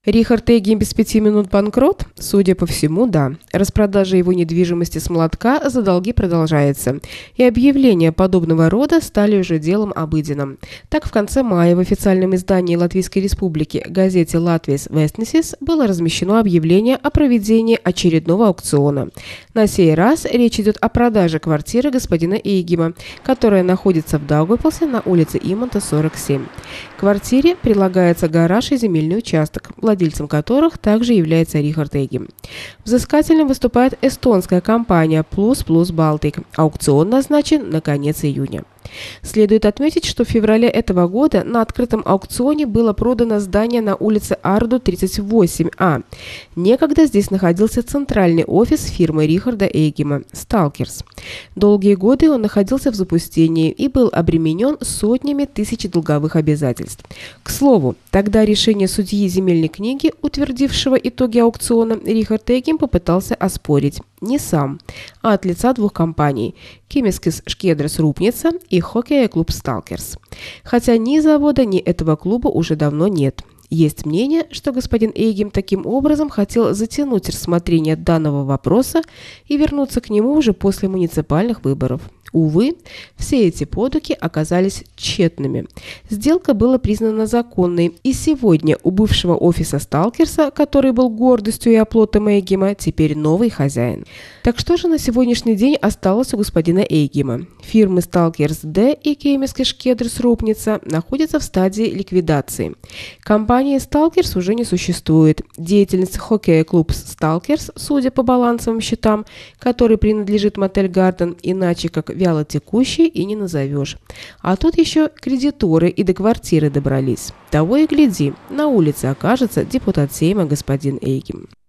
Рихард Эггим без 5 минут банкрот? Судя по всему, да. Распродажа его недвижимости с молотка за долги продолжается. И объявления подобного рода стали уже делом обыденным. Так, в конце мая в официальном издании Латвийской Республики газете «Латвijas Vēstnesis» было размещено объявление о проведении очередного аукциона. На сей раз речь идет о продаже квартиры господина Эггима, которая находится в Даугавпилсе на улице Иманта, 47. К квартире прилагается гараж и земельный участок, владельцем которых также является Рихард Эггим. Взыскателем выступает эстонская компания Plus Plus Baltic. Аукцион назначен на конец июня. Следует отметить, что в феврале этого года на открытом аукционе было продано здание на улице Арду, 38А. Некогда здесь находился центральный офис фирмы Рихарда Эггима «Сталкерс». Долгие годы он находился в запустении и был обременен сотнями тысяч долговых обязательств. К слову, тогда решение судьи земельной книги, утвердившего итоги аукциона, Рихард Эггим попытался оспорить не сам, а от лица двух компаний – Кемискис Шкедрес Рупница и хоккейный клуб «Сталкерс». Хотя ни завода, ни этого клуба уже давно нет. Есть мнение, что господин Эггим таким образом хотел затянуть рассмотрение данного вопроса и вернуться к нему уже после муниципальных выборов. Увы, все эти потуги оказались тщетными. Сделка была признана законной, и сегодня у бывшего офиса «Сталкерса», который был гордостью и оплотом Эггима, теперь новый хозяин. Так что же на сегодняшний день осталось у господина Эггима? Фирмы «Сталкерс Д» и «Кемискис Шкедрес Рупница» находятся в стадии ликвидации. Компании «Сталкерс» уже не существует. Деятельность хоккей-клуб «Сталкерс», судя по балансовым счетам, который принадлежит Мотель Гарден, иначе как вялотекущий и не назовешь. А тут еще кредиторы и до квартиры добрались. Того и гляди, на улице окажется депутат Сейма господин Эггим.